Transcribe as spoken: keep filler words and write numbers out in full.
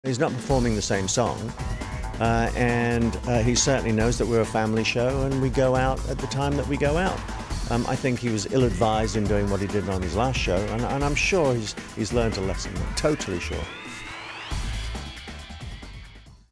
He's not performing the same song, uh, and uh, he certainly knows that we're a family show and we go out at the time that we go out. Um, I think he was ill-advised in doing what he did on his last show, and, and I'm sure he's, he's learned a lesson. I'm totally sure.